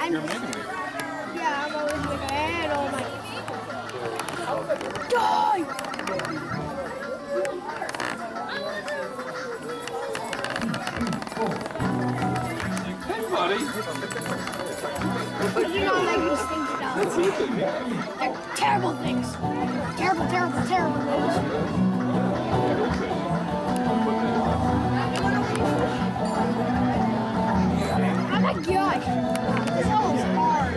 You're making me. Yeah, I'm always like, and oh my. Die! Hey, buddy. You don't like these things, though. They're terrible things. Terrible, terrible, terrible things. Oh my gosh. This all is hard.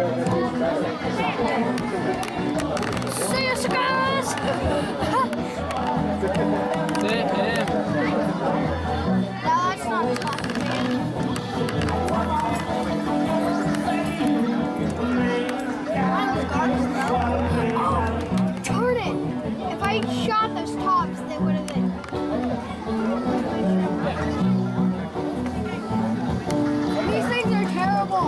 See you, guys! No, that's not talking, man. Oh, darn it! If I shot those tops, they would have been. These things are terrible.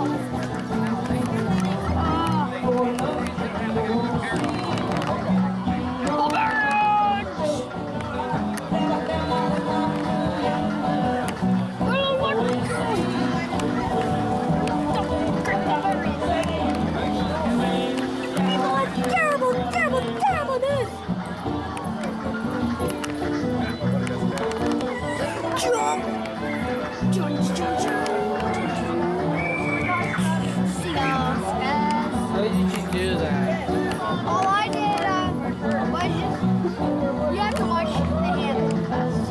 How did you do that? All I did was just, you have to watch the hand first.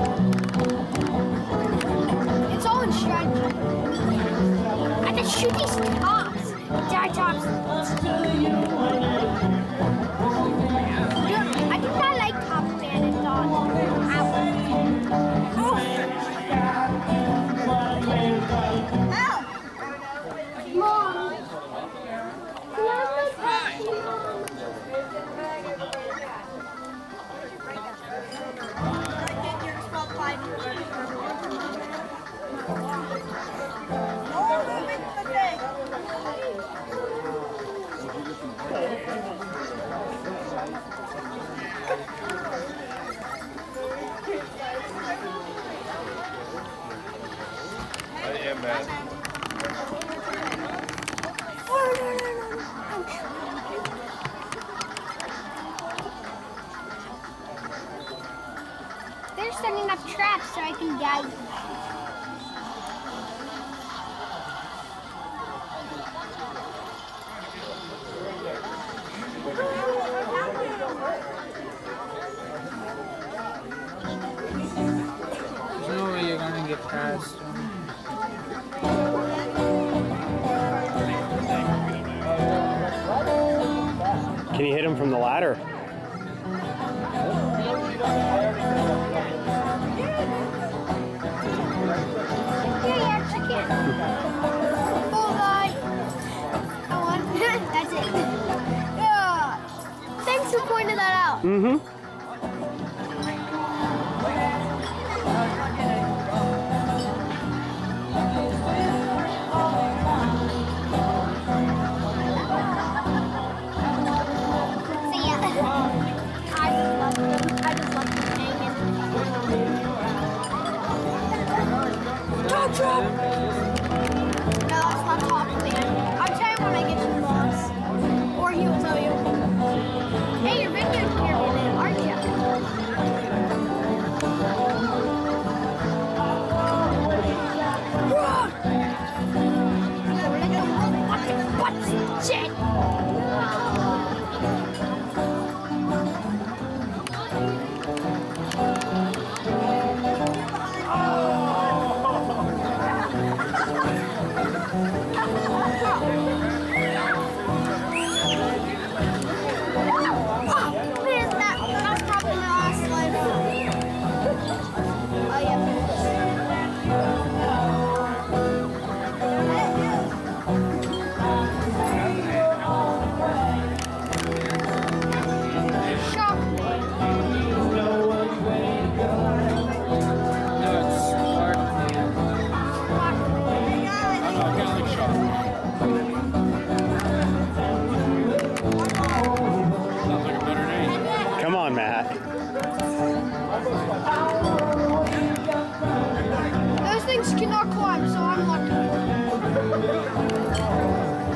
It's all in strategy. I can shoot these tops. Die tops. I do not like top man and dog. Ow! Mom! I am mad. They're setting up traps so I can guide them. There's no way you're gonna get past them. Can you hit him from the ladder? Yeah, you actually can. Bullseye. That one. That's it. Yeah. Thanks for pointing that out. Mm-hmm. See ya. I just love them hanging. Top drop! No, it's not top man. I'll tell you when I get to the boss. Or he will tell you. Hey, you're video cameraman, aren't you? What's shit? Man, that was probably the last slide. Oh, yeah. Shock me. No, it's Spark Man. I don't know, I kind of like shock. Sounds like a better name. Come on, Matt. Those things cannot climb, so I'm lucky.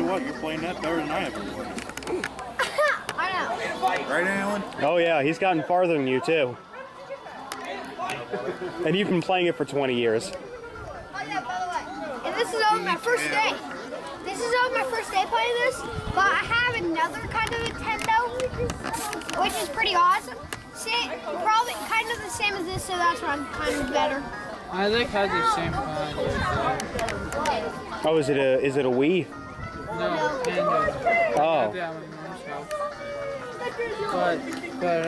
you what, you're playing that better than I ever would. I know. Right, Alan? Oh yeah, he's gotten farther than you too. And you've been playing it for 20 years. Oh yeah, by the way. And this is only my first day. This is only my first day playing this, but I have another kind of Nintendo, which is pretty awesome. See, probably kind of the same as this, so that's why I'm kind of better. I like how the same kind. Oh, is it a Wii? No, Panda. Oh. Yeah, my mom's house. But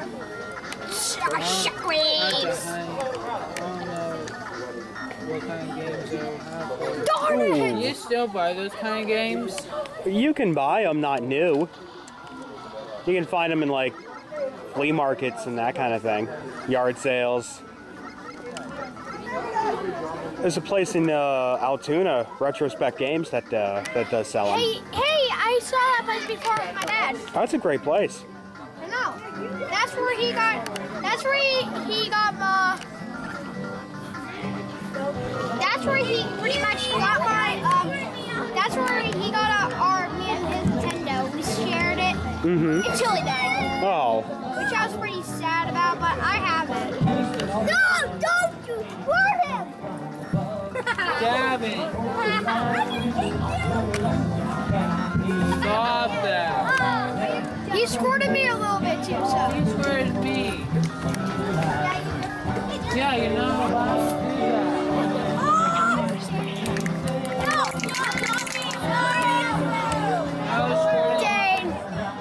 Shockwaves! I don't know what kind of games they'll have. Darn Do it! you still buy those kind of games? You can buy them, not new. You can find them in like flea markets and that kind of thing, yard sales. There's a place in Altoona, Retrospect Games, that does sell them. Hey, I saw that place before with my dad. That's a great place. I know. That's where he got. That's where he got my. That's where he pretty much got my. That's where he got me and his Nintendo. We shared it until he died. Oh. Which I was pretty sad about, but I have it. No, don't you squirt him! Gavin, stop that. He squirted me a little bit too, so. He squared me. Yeah, you're not allowed to do that. I was squirting. Dane.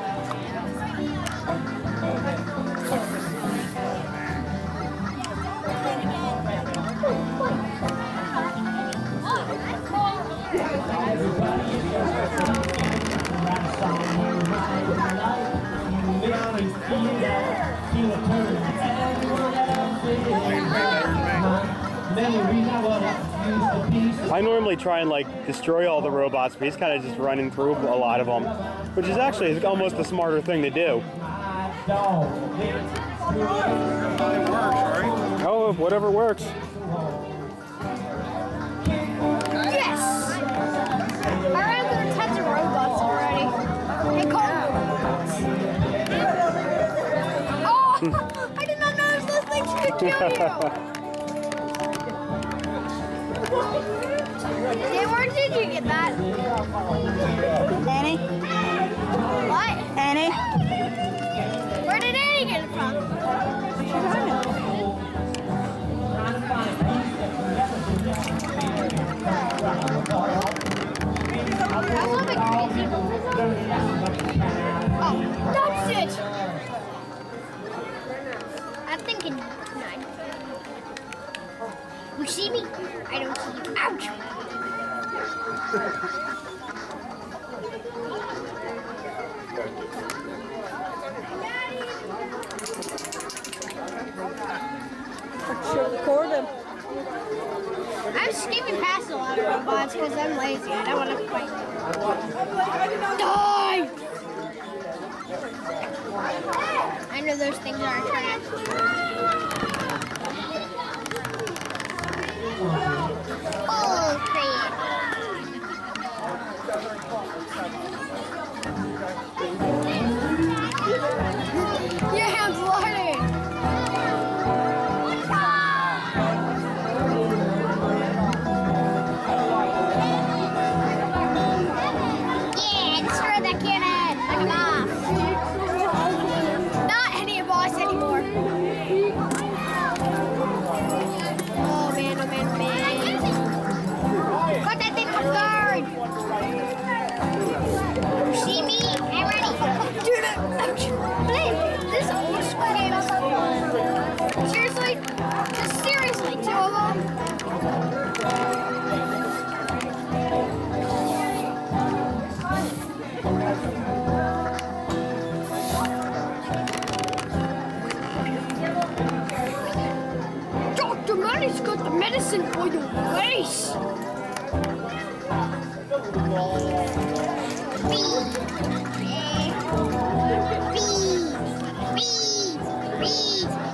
I normally try and like destroy all the robots, but he's kind of just running through a lot of them, which is actually almost the smarter thing to do. It works, right? Oh, whatever works. Yes! I ran through tons of robots already. They call them robots. Oh! I did not notice those things could kill you! Hey, where did you get that? Annie? What? Annie? Where did Annie get it from? That was a bit crazy. Oh, that's it! I'm thinking 9. You see me? I don't see you. Ouch! You're recording. I'm skipping past a lot of robots because I'm lazy. I don't want to fight. Die! I know those things aren't trying Oh, crap. Yeah, I'm floating. Yeah, destroy that cannon. Knock him off. Not any boss anymore. Oh man, oh man, oh man. Got that thing on guard. See me? I'm ready. Dude, hey, this old school game is so fun. Seriously? Just seriously, 2 of them. Dr. Money's got the medicine for your face. Bees.